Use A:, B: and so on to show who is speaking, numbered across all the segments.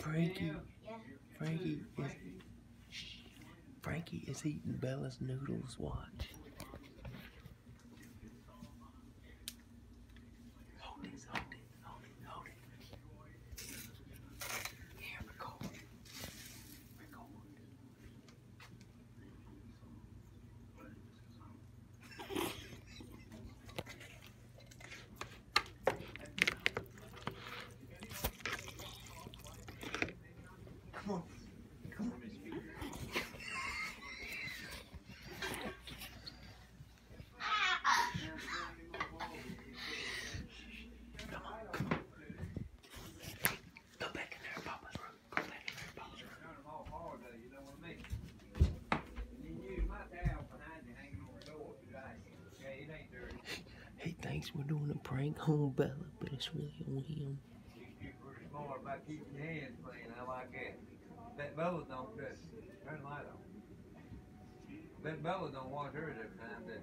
A: Frankie, Frankie is Frankie is eating Bella's noodles. Watch. Hold this, hold it, hold it, hold it. Here, record. Record. Come on. Come on. Go back in there, Papa's room. Go back in there, Papa's room. He thinks we're doing a prank on Bella, but it's really on him.
B: You're pretty smart about keeping your hands clean. I like that. Bet Bella don't just turn the light on. Bet Bella don't wash hers every time, does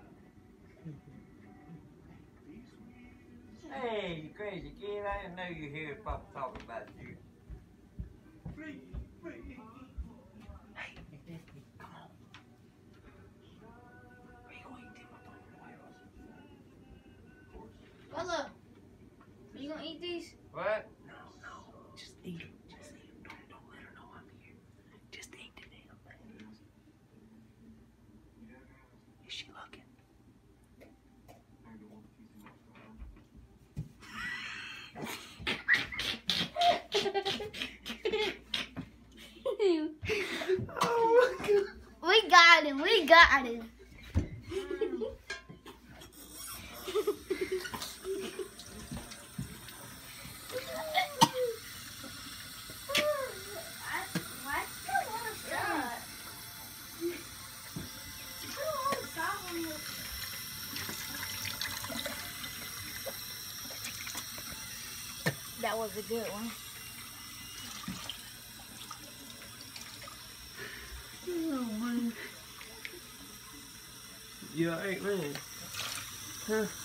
B: she? Hey, you crazy kid. I didn't know you hear Papa talking about you.
A: Hey, come on. Are you going to eat them up on the wires?
C: Bella, are you gonna eat these?
B: What?
A: No, just eat them. Just eat them. Don't let her know I'm here. Just eat the damn things. Is she looking? Oh my God.
C: We got him. We got him. That was a good one.
A: Oh man. You alright, man? Huh?